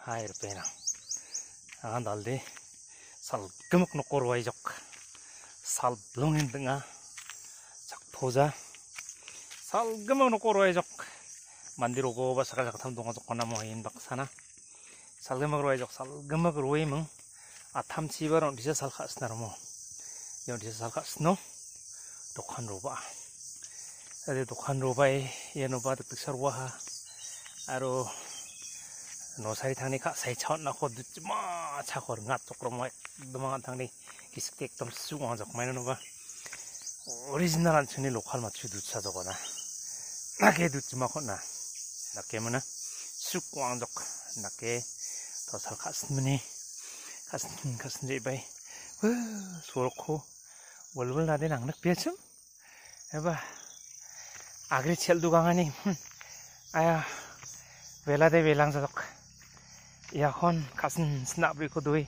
Air pena. Andalde sal gemuk no korwai jok. Sal blongin denga. Chak poja. Sal gemuk no korwai jok. Mandiro go ba sakal sakal 동안 jokona mo hin baksana. Sal gemuk korwai jok. Sal gemuk korwai mung. Atam chibaron bisa sal khas narmo. Yon bisa sal khas no. Dokhan roba. Ade dokhan roba ye no ba tek sarwa ha. Aro 노사리 탕니까 사이 차원 나고 마 차고 ngat 쪽으로 뭐 도망한 탕니 기스텍 좀 쓰고 하자 그만은 봐 오리지널한 층이 로컬 맞추 두차 저거나 나게 두지 마 거나 나게 뭐나 쑥광적 나게 더 살카스미니 가슴 바이 소렇고 월월 나대 낭락 비참 해봐 아그리 첼도 강하니 아야 벨라데 벨랑자적 야혼 가슴 스납을 거두이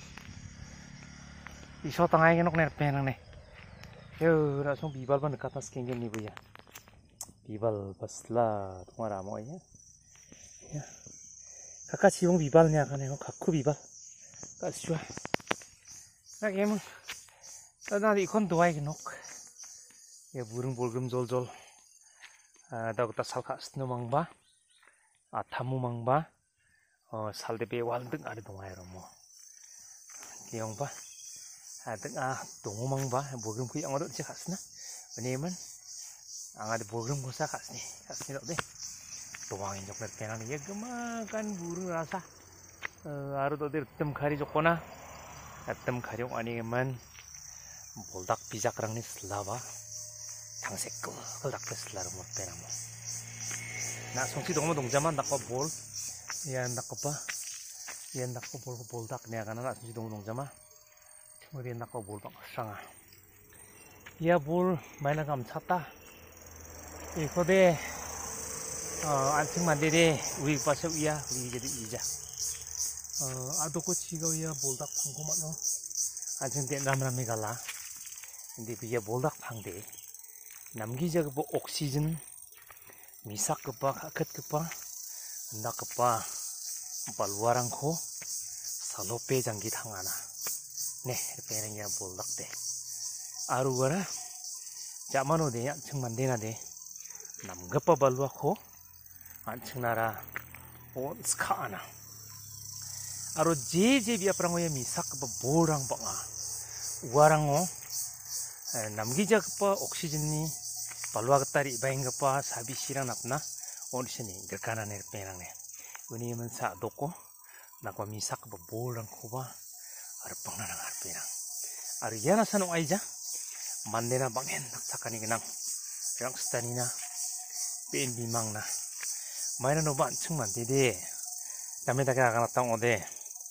이쇼 땅아이게 녹네 빼낭네 요 라송 비발반 카타스 kengen ni buya 비발 basla 동아라 뭐야 야 kakak 지용 비발냐 가네요 각쿠 비발 까시와 나 게임 나 이건 도와이게 녹 야 부릉 볼금 졸졸 다고다 살카 스노망바 타무 망바 살데 베왈 등 아래 동아이로 뭐 기용바 등 동호 망바 보금 그 영어로 이제 갔으나 왜냐면 아가리 보금 고사 갔으니 어디 도왕인 적내 배나는 얘 그만간 부르라사 아르도 들 뜸카리 줬거나 뜸카리 아니면 볼닥 비작랑니 슬라바 당색 끄글 닥터 슬라로 못 배나 뭐 나 송치 동무 동자만 닦고 볼 yan 닦고 봐 yan 닦고 볼고 볼닥 내가 나 송치 동무 동자만 머리 닦고 볼박 상아 야볼 마이나 감 찼다 이거대 안층 만들이 우리 빠서 위야 우리 이제 이자 아도고 지가위야 볼닥 방고만 너 안층 된 남람이 갈라 근데 비야 볼닥 방대 남기자 그 옥시즌 misak kepa kaket kepa ndak kepa balwarang ko salope janggi thangana ne pereng ya boldak de aru gara jamano de ya chung mandena de nam gapa balwa ko anchunara on skana aru je biya prango ya misak kepa borang banga warango namgi jakpa oxygen ni 발와가따리 바잉가빠 사비시랑 납나 오르시니 그까나네 빼랑네 우니면 사 놓고 나과 미삭바 볼랑 코바 아르빵나랑 아르빼랑 아르 야나사노 아이자 만내나 방엔 낙착하니 그냥 랑스타니나 뺀 비망나 마이나 노반 측만 되데 남에다가 아가나땅 오데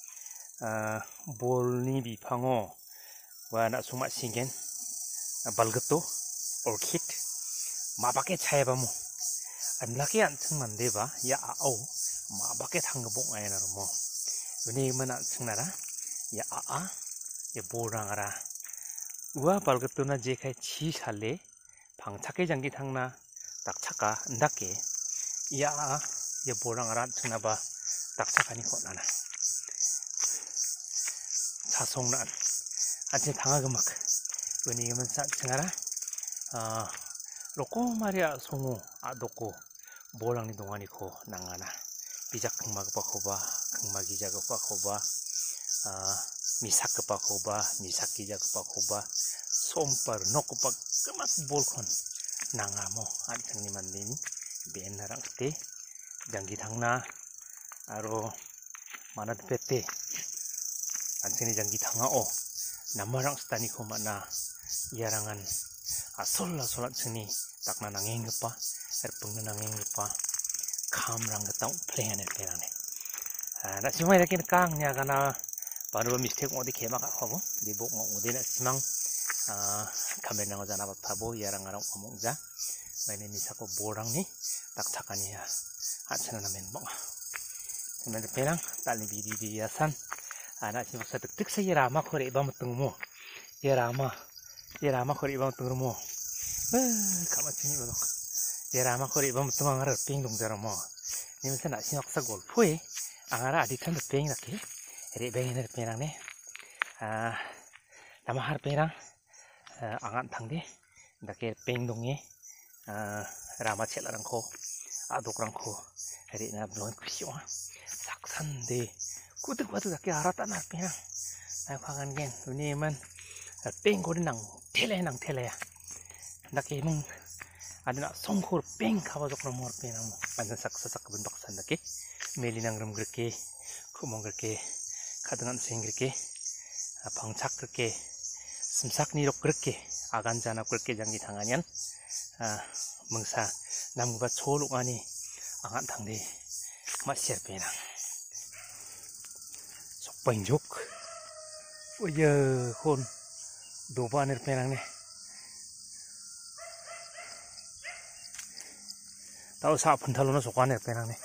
볼니 비팡오 와나 수마 싱겐 발것도 orchid 마밖에 차해봐모 안락이 안층 만대봐 야 아오 마밖에 당가봉 아이나로 뭐 은혜만 안층 나라 야 야 보랑아라 우와 발긋도나 제카이 치살레 방착의 장기 탕나 딱착가 안닥게 야 보랑아라 안층 나봐 딱착하니 거나나 자송난 안층 당하그막 은혜만 안층 나라 로코 마리아 송우 아도코 볼랑니 동안이코 낭아나 비작 극막 바코바 극막이자 바코바 미삭 바코바 미삭기자 바코바 솜파르 노코바 그맛 볼콘 낭아모 안창니 만디니 베나랑 때 장기 당나 아로 마나드 페테 안창니 장기 당아오 남마랑 스타니코 만나 야랑한 솔라 sini tak na nangeng pa erpung na nangeng pa kham rang ga tong plan er perane na simai lakin kang nya kana baru mistake odi khema ka hobo di bok odi na simang kamera na jana ba thabo yarang arang omongja maine misako borang ni tak chakani ya achana na men bong semen perang tali bidi di yasan ana simak sa tuk sa yarama khore ba mutung mo yarama khore ba mutung mo 가만히 보도록 얘라 아마 거리 이번 부터 망하러 빙동 저러 뭐 님은 나 신학사 골프에 angara aditan de peng laki re beng ne penang ne nama har penang angan thangde dake peng donge rama chelarangko adokrangko re na blon kusyo saksande kutuk batu dake harata na penang na khangan gen uni man peng ko nang tele ya dake mung adina songkhor peng khawa jokra mor penang mo anjan sak bentok san dake melinang ram gerke kumong gerke kadangan sing gerke pangchak gerke simsak nirok gerke agan jana gerke jangi tanganyan mengsa namguba choluk ani angan thangde masir penang sok panjuk oye kon dobanir penang ne tau sa phunthalo na sokanir penang ne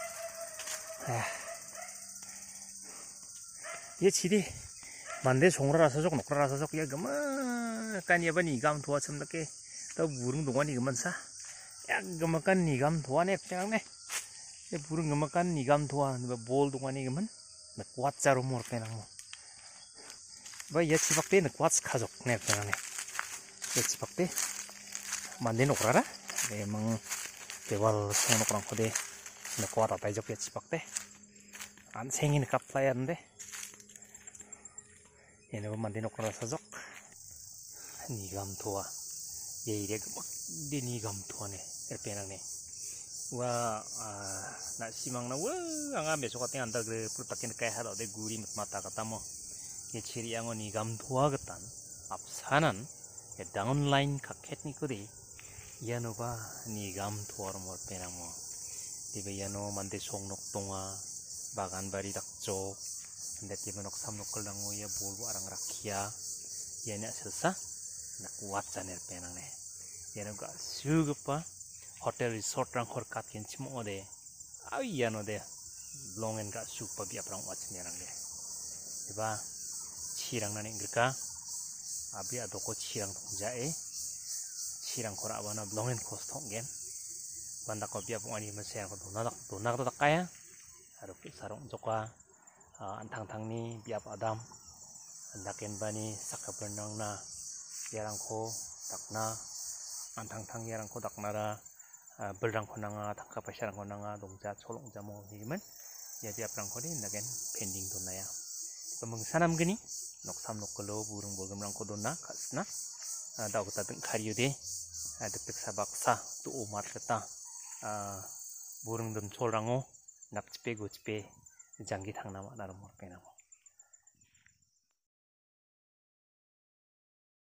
ye chidi mande songra rasa jok nokra rasa jok ya gama kan ya bani gam thua cham dake ta burung dongani gaman sa ya gama kan ni gam thua ne penang ne ye burung gama kan ni gam thua ba bol dongani gaman na kwat charu mor penang mo ba ye chibakte na kwat khajok ne penang ne ye chibakte mande nokra ra emang tewal song nokrang khode na kwat atai jok ye chibakte an sengin kaplay ande 얘네 만데 놓고 사적 니감 도와 얘 이래 막데 니감 도와네 에페랑네 와나 시망나 와 anga besok kateng antar gre prutakin kai halo de guri mata kata mo ye chiri ango ni감 도와 gatan apsanan ye downline kaket ni kode yano ba ni감 도와로 mor penang mo dibe yano mande songnok tonga bagan bari dakjo ndet ye menok samnok kelango ya bolu arang rakia ya ne selsa na kuat janer penang ne ya no ga sugupa hotel resort rang khor kat ken chimo de ai ya no de longen ga supa bi aprang wat nerang de eba chirang na ningka abi adoko chirang jae chirang khora bana longen khos thonggen banda ko bi apong ani mase ko donak to kaya aro sarong jokwa antang-tangni biap adam andaken bani sakapernang na yarangko takna antang-tang yarangko daknara berangko nanga tangka pasarangko nanga dongja cholong jamo himen ya biap rangko de ndaken pending donaya pemeng sanam geni noksam nokolo burung bolgam rangko donna kasna dawta deng khariude dek sabaksa tu umar reta burung dem cholrango nakchpe gochpe jangi thangna ma narum penamo